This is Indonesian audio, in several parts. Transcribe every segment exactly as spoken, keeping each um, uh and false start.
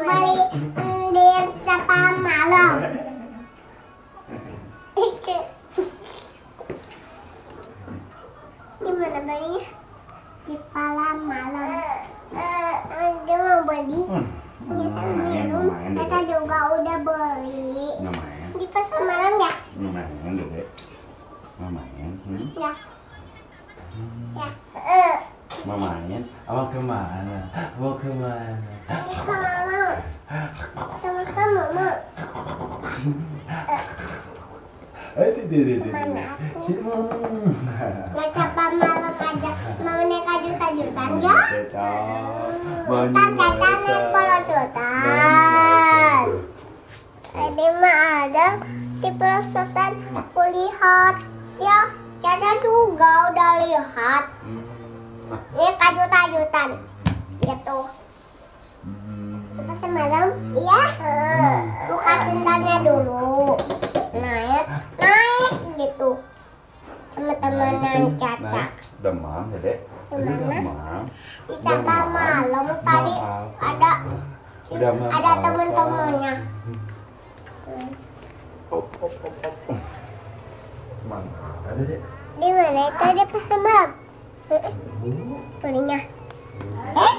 Beli di Capa Malam. Di mana belinya? Di Capa Malam. Dia mau beli. Kita minum. Kita juga udah beli. Di pasar malam ya? Main deh. Main. Ya. Ya. Mau main? Mau kemana? Mau kemana? Ini sama mama. Sama-sama mama. Aduh, deh, deh, Mana aku? deh. Mau Capa Malam aja. Mau naik juta-jutaan ya? Kita cacanan Pulau Sultan. Tadi mah ada di Pulau Sultan. Aku lihat ya. Caca juga udah lihat. Ini kajutan-kajutan gitu. Kita semalam, iya. Buka tintanya dulu. Naik, naik gitu. Teman-temanan Caca. Demam ya, Dek. Demam. Di Capa Malam tadi ada ada teman-temannya. Mana ada, Dek? Di mana itu ada pasar malam? Belinya. Eh?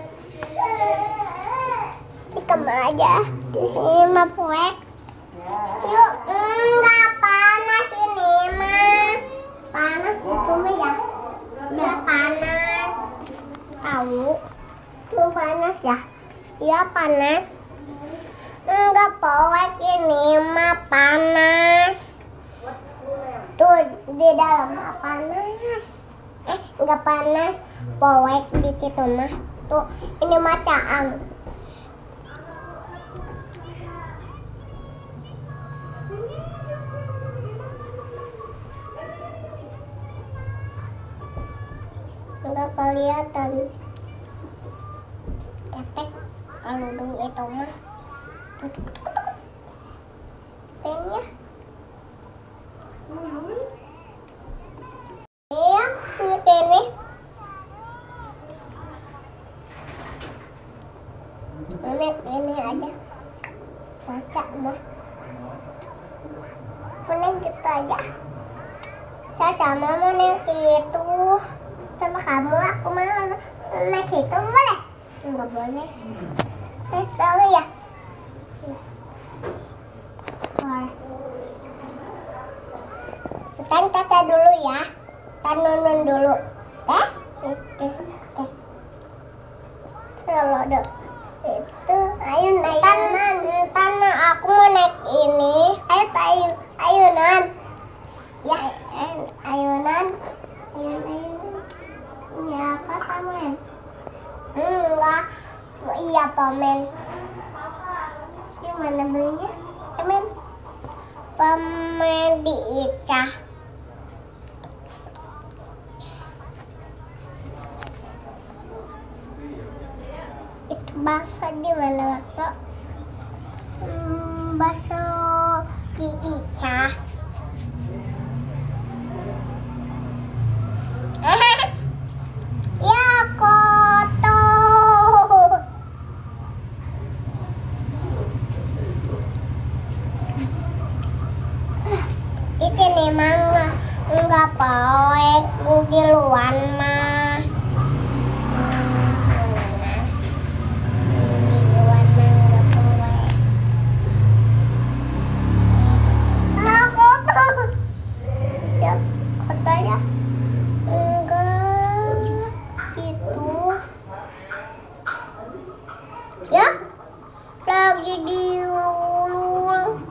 Di kamar aja. Di sini mah poek. Yuk, enggak panas ini mah. Panas itu mah ya. Iya panas. Tahu? Tuh panas ya. Iya panas. Enggak poek ini mah panas. Tuh di dalam mah panas. Eh, enggak panas, poek di situ mah. Tuh, ini mah caang. Enggak kelihatan. Ketek kalau dong itu mah. Pennya. Iya, ini. Ini ini aja. Caca mah. Mending gitu aja. Caca mah mau naik itu. Sama kamu aku mau naik itu boleh? Enggak boleh. Eh, sorry ya. Boleh. Kan Caca dulu ya. Kita nunun dulu. Eh? Itu. Oke. Selalu deh. Itu. Ayo naik. Tanah. Tanah aku mau naik ini. Ayo, ayo. Ayunan. Ya. Ayunan. Ayun, ayun. Ya, apa pamen? Enggak. Iya, pamen. Gimana belinya? Pamen. Pamen di Ica. Itu bakso di mana bakso? Hmm, bakso di Ica. Ya kotor. Itu nih mangga enggak poek di luar mah. Di luar mah enggak poek. Nah kotor. Ya kotor ya. Enggak gitu. Ya lagi dilulul.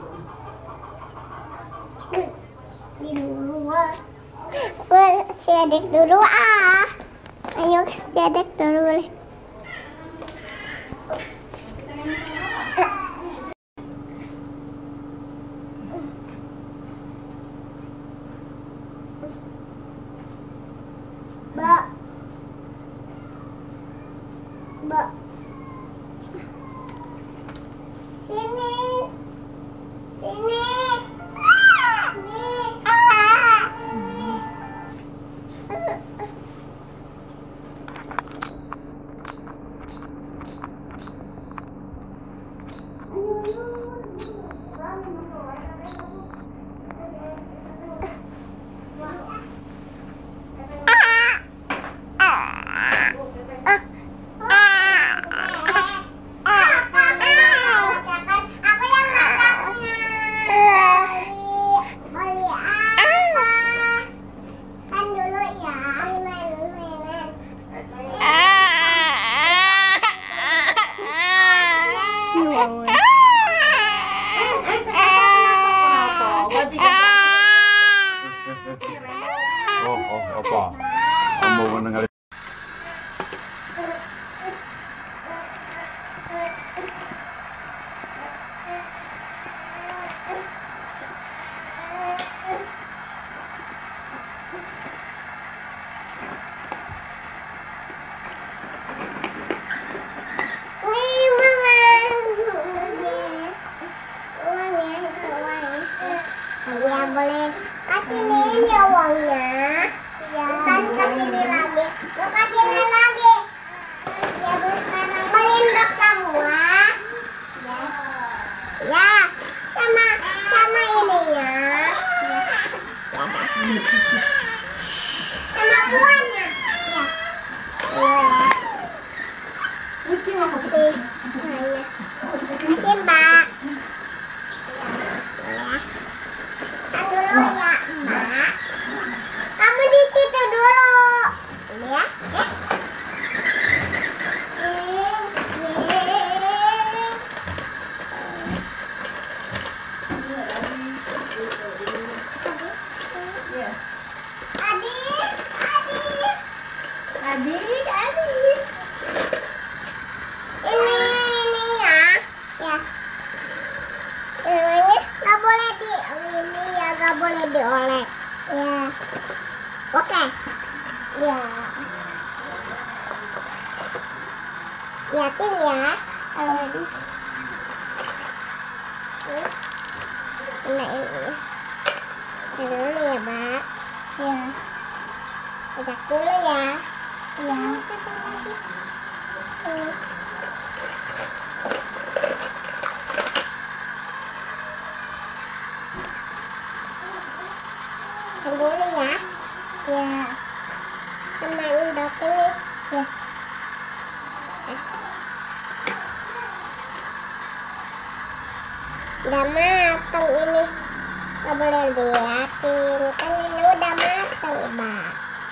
Dilulul. Gue sedek dulu ah. Ayo sedek dulu boleh. Mbak. Mbak. Sini. Sini. Sini. Ah. Ôi. Oh, oh, apa? Kamu mendengar? Ya boleh kasih ya uangnya. Ya. Kan kasih lagi. Mau kasih lagi. Ya bukan beliin dok semua. Ya. Ya. Sama sama ininya. Ya. Sama buahnya. Ya. Ya. Kucing apa? Nih. Kasih Mbak. Dulu ya, Mbak. Kamu di situ dulu. Ini ya, oke? Adik, adik, Adik, adik. ini ini ya, ya. Ini nggak boleh di ini ya nggak boleh diolek. Ya, oke. Ya, liatin ya kalau ini. Ini ini. Ini dulu ya, Mbak. Ya. Ajak dulu ya. Ya. Hmm. Dulu ya. Ya. Sama endok ini. Ya. Udah matang ini. Gak boleh liatin. Kan ini udah matang, Mbak.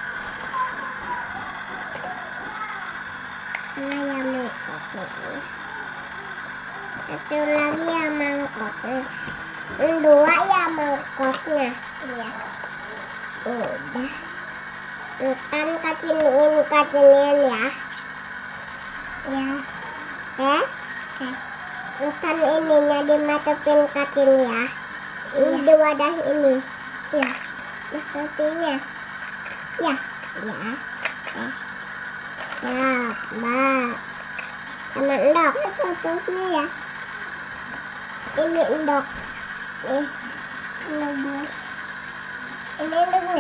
Mana ya mangkoknya? Satu lagi ya mangkoknya. Dua ya mangkoknya. Iya. Udah. Ntar kacinin, kacinin ya. Ya. Oke? Oke. Ntar ininya dimasukin kacin ya. Ini di wadah ini. Ya. Masukinnya. Ya. Ya. Oke. Ya, Mbak. Sama endok. Tutupnya ya. Ini endok. Nih. Endoknya. Ini endoknya.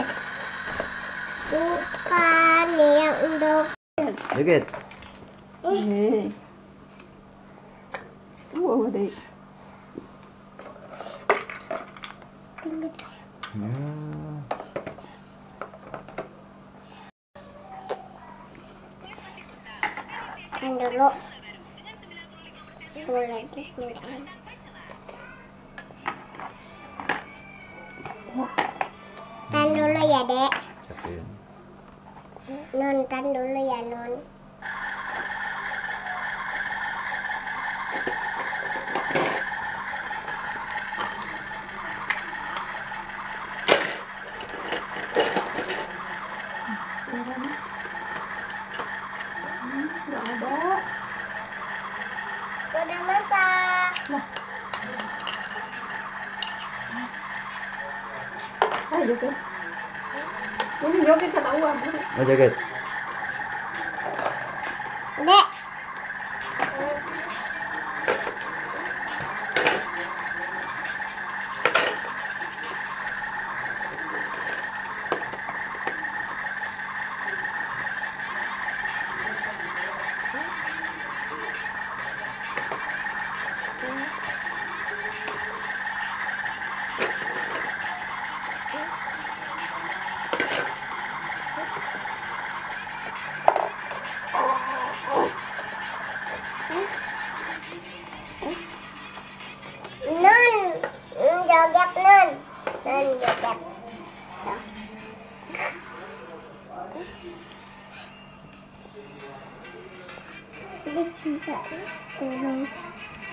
Bukan nih yang endok. Dikit. Eh. Wow, adik. Ya. Kan dulu. Boleh lagi. Tan dulu ya, Dek. Siapin. Nun, tan dulu ya, Nun. Nggak ada. Udah masak. Ayo joget. Ini joget kata uang. Mau jaket? Dek.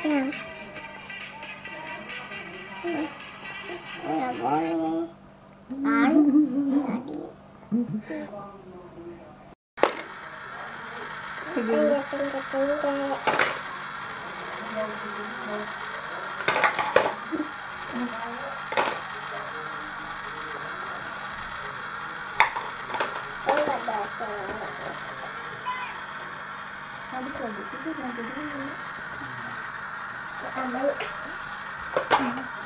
Yang. Nggak boleh. Kan? Tadi. Ayo tinggal-tinggal. Habis lagi tidur nanti dulu. Aman.